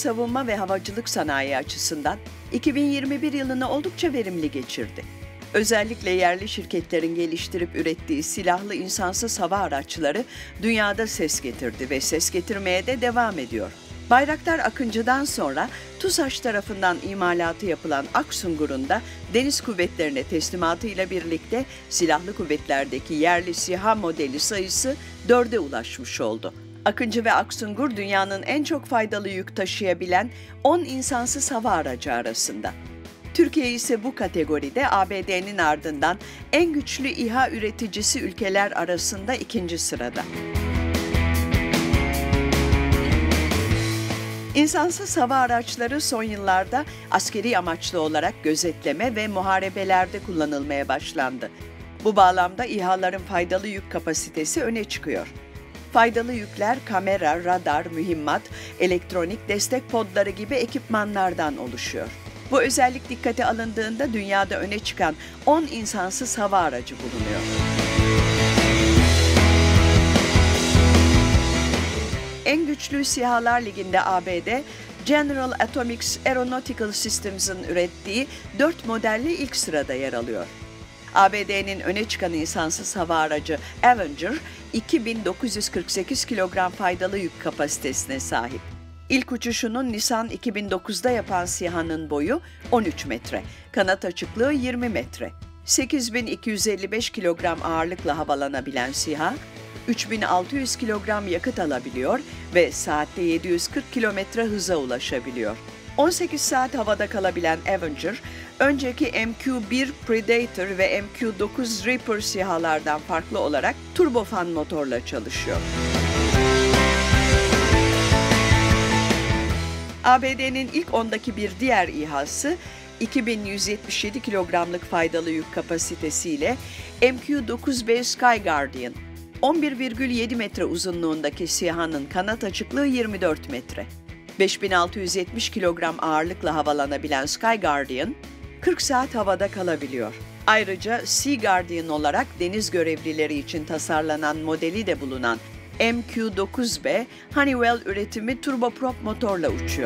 savunma ve havacılık sanayi açısından 2021 yılını oldukça verimli geçirdi. Özellikle yerli şirketlerin geliştirip ürettiği silahlı insansız hava araçları dünyada ses getirdi ve ses getirmeye de devam ediyor. Bayraktar Akıncı'dan sonra TUSAŞ tarafından imalatı yapılan Aksungur'un da deniz kuvvetlerine teslimatıyla birlikte silahlı kuvvetlerdeki yerli SİHA modeli sayısı 4'e ulaşmış oldu. Akıncı ve Aksungur dünyanın en çok faydalı yük taşıyabilen 10 insansız hava aracı arasında. Türkiye ise bu kategoride ABD'nin ardından en güçlü İHA üreticisi ülkeler arasında 2. sırada. İnsansız hava araçları son yıllarda askeri amaçlı olarak gözetleme ve muharebelerde kullanılmaya başlandı. Bu bağlamda İHA'ların faydalı yük kapasitesi öne çıkıyor. Faydalı yükler kamera, radar, mühimmat, elektronik destek podları gibi ekipmanlardan oluşuyor. Bu özellik dikkate alındığında dünyada öne çıkan 10 insansız hava aracı bulunuyor. En güçlü SİHA'lar liginde ABD, General Atomics Aeronautical Systems'ın ürettiği 4 modelle ilk sırada yer alıyor. ABD'nin öne çıkan insansız hava aracı Avenger, 2948 kilogram faydalı yük kapasitesine sahip. İlk uçuşunu Nisan 2009'da yapan SİHA'nın boyu 13 metre, kanat açıklığı 20 metre. 8255 kilogram ağırlıkla havalanabilen SİHA, 3600 kilogram yakıt alabiliyor ve saatte 740 kilometre hıza ulaşabiliyor. 18 saat havada kalabilen Avenger, önceki MQ-1 Predator ve MQ-9 Reaper SİHA'lardan farklı olarak turbofan motorla çalışıyor. ABD'nin ilk 10'daki bir diğer İHA'sı, 2177 kilogramlık faydalı yük kapasitesiyle MQ-9B Sky Guardian. 11,7 metre uzunluğundaki SİHA'nın kanat açıklığı 24 metre. 5670 kilogram ağırlıkla havalanabilen Sky Guardian, 40 saat havada kalabiliyor. Ayrıca Sea Guardian olarak deniz görevlileri için tasarlanan modeli de bulunan MQ-9B, Honeywell üretimi turboprop motorla uçuyor.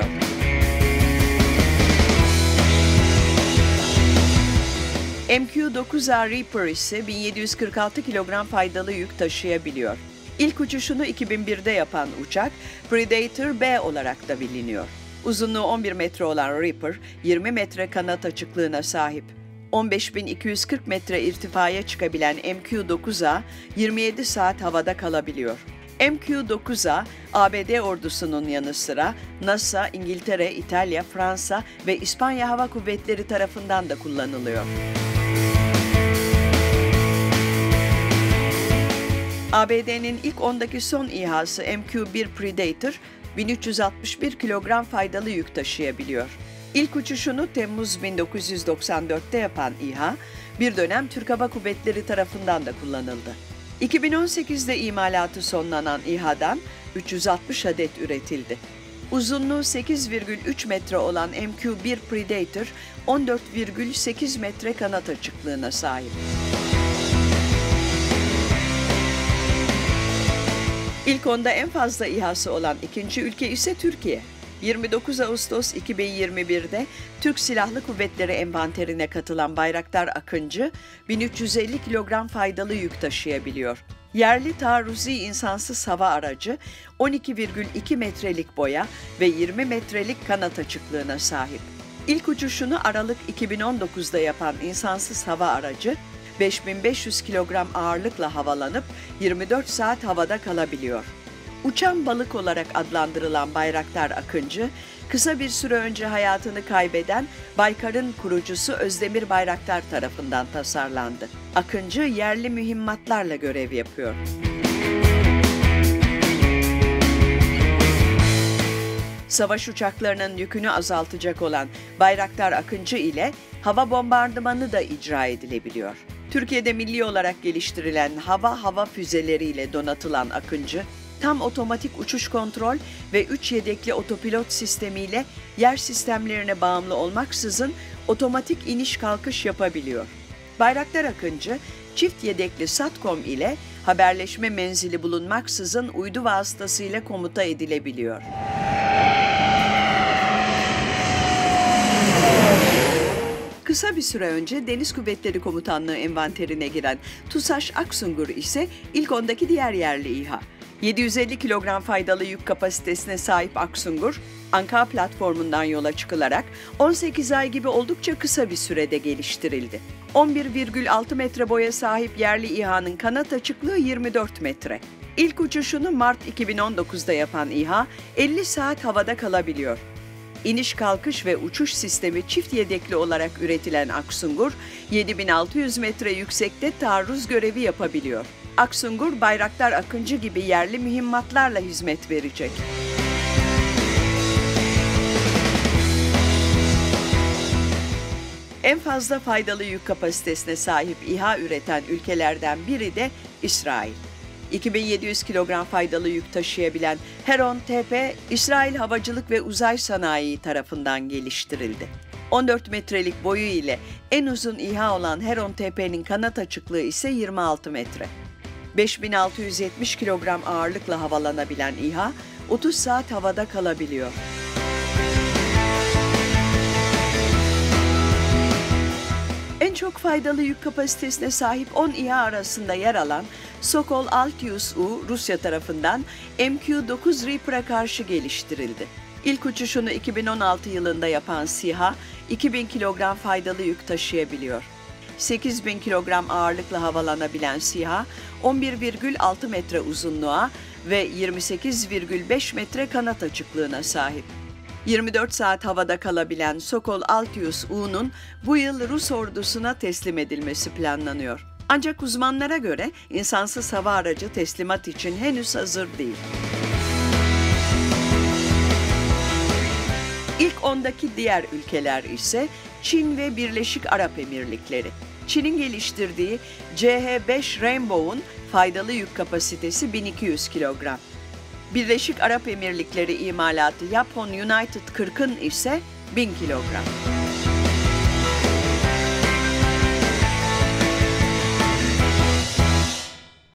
MQ-9A Reaper ise 1746 kilogram faydalı yük taşıyabiliyor. İlk uçuşunu 2001'de yapan uçak, Predator B olarak da biliniyor. Uzunluğu 11 metre olan Reaper, 20 metre kanat açıklığına sahip. 15.240 metre irtifaya çıkabilen MQ-9A, 27 saat havada kalabiliyor. MQ-9A, ABD ordusunun yanı sıra NASA, İngiltere, İtalya, Fransa ve İspanya Hava Kuvvetleri tarafından da kullanılıyor. ABD'nin ilk 10'daki son İHA'sı MQ-1 Predator, 1361 kilogram faydalı yük taşıyabiliyor. İlk uçuşunu Temmuz 1994'te yapan İHA, bir dönem Türk Hava Kuvvetleri tarafından da kullanıldı. 2018'de imalatı sonlanan İHA'dan 360 adet üretildi. Uzunluğu 8,3 metre olan MQ-1 Predator, 14,8 metre kanat açıklığına sahip. İlk onda en fazla İHA'sı olan ikinci ülke ise Türkiye. 29 Ağustos 2021'de Türk Silahlı Kuvvetleri envanterine katılan Bayraktar Akıncı, 1350 kilogram faydalı yük taşıyabiliyor. Yerli taarruzi insansız hava aracı, 12,2 metrelik boya ve 20 metrelik kanat açıklığına sahip. İlk uçuşunu Aralık 2019'da yapan insansız hava aracı, 5500 kilogram ağırlıkla havalanıp 24 saat havada kalabiliyor. Uçan balık olarak adlandırılan Bayraktar Akıncı, kısa bir süre önce hayatını kaybeden Baykar'ın kurucusu Özdemir Bayraktar tarafından tasarlandı. Akıncı yerli mühimmatlarla görev yapıyor. Savaş uçaklarının yükünü azaltacak olan Bayraktar Akıncı ile hava bombardımanı da icra edilebiliyor. Türkiye'de milli olarak geliştirilen hava füzeleriyle donatılan Akıncı, tam otomatik uçuş kontrol ve 3 yedekli otopilot sistemiyle yer sistemlerine bağımlı olmaksızın otomatik iniş kalkış yapabiliyor. Bayraktar Akıncı, çift yedekli SATCOM ile haberleşme menzili bulunmaksızın uydu vasıtasıyla komuta edilebiliyor. Kısa bir süre önce Deniz Kuvvetleri Komutanlığı envanterine giren TUSAŞ Aksungur ise ilk 10'daki diğer yerli İHA. 750 kilogram faydalı yük kapasitesine sahip Aksungur, Anka platformundan yola çıkılarak 18 ay gibi oldukça kısa bir sürede geliştirildi. 11,6 metre boya sahip yerli İHA'nın kanat açıklığı 24 metre. İlk uçuşunu Mart 2019'da yapan İHA, 50 saat havada kalabiliyor. İniş, kalkış ve uçuş sistemi çift yedekli olarak üretilen Aksungur, 7600 metre yüksekte taarruz görevi yapabiliyor. Aksungur, Bayraktar Akıncı gibi yerli mühimmatlarla hizmet verecek. En fazla faydalı yük kapasitesine sahip İHA üreten ülkelerden biri de İsrail. 2700 kilogram faydalı yük taşıyabilen Heron-TP, İsrail Havacılık ve Uzay Sanayi tarafından geliştirildi. 14 metrelik boyu ile en uzun İHA olan Heron-TP'nin kanat açıklığı ise 26 metre. 5670 kilogram ağırlıkla havalanabilen İHA, 30 saat havada kalabiliyor. En çok faydalı yük kapasitesine sahip 10 İHA arasında yer alan Sokol Altius-U, Rusya tarafından MQ-9 Reaper'a karşı geliştirildi. İlk uçuşunu 2016 yılında yapan SİHA, 2000 kilogram faydalı yük taşıyabiliyor. 8000 kilogram ağırlıkla havalanabilen SİHA, 11,6 metre uzunluğa ve 28,5 metre kanat açıklığına sahip. 24 saat havada kalabilen Sokol Altius-U'nun bu yıl Rus ordusuna teslim edilmesi planlanıyor. Ancak uzmanlara göre insansız hava aracı teslimat için henüz hazır değil. İlk 10'daki diğer ülkeler ise Çin ve Birleşik Arap Emirlikleri. Çin'in geliştirdiği CH-5 Rainbow'un faydalı yük kapasitesi 1200 kilogram. Birleşik Arap Emirlikleri imalatı Yapon United 40'ın ise 1000 kilogram.